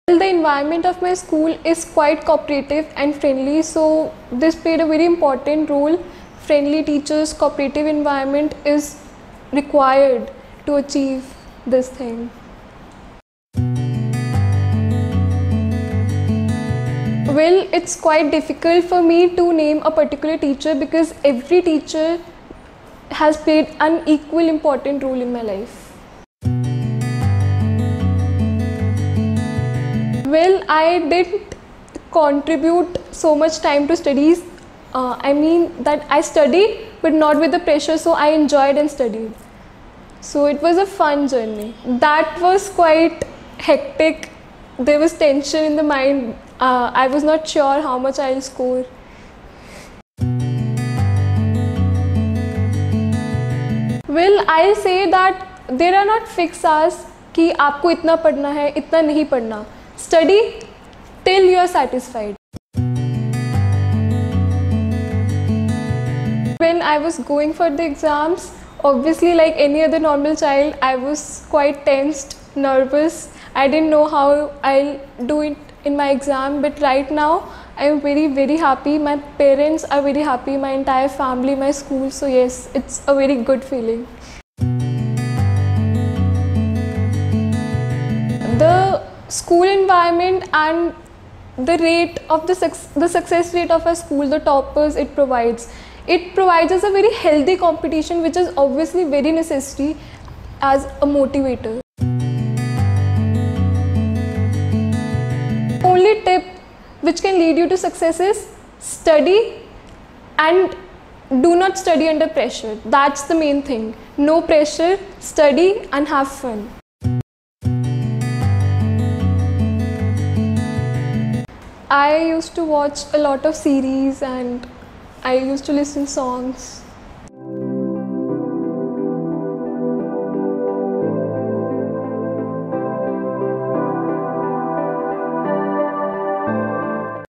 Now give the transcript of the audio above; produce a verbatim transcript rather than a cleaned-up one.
The environment of my school is quite cooperative and friendly, so this played a very important role. Friendly teachers, cooperative environment is required to achieve this thing. Well, it's quite difficult for me to name a particular teacher because every teacher has played an equal important role in my life. Well, I didn't contribute so much time to studies. Uh, I mean that I studied but not with the pressure, so I enjoyed and studied. So it was a fun journey. That was quite hectic. There was tension in the mind. Uh, I was not sure how much I'll score. Well, I'll say that there are not fixed hours कि आपको इतना पढ़ना है, इतना नहीं पढ़ना. Study till you are satisfied. When I was going for the exams, obviously like any other normal child, I was quite tensed, nervous. I didn't know how I'll do it in my exam, but right now I am very very happy. My parents are very happy, my entire family, my school. So yes, it's a very good feeling. The school environment and the rate of the, the success rate of a school, the toppers it provides. It provides us a very healthy competition, which is obviously very necessary as a motivator. Only tip which can lead you to success is study, and do not study under pressure. That's the main thing. No pressure, study and have fun. I used to watch a lot of series and I used to listen songs.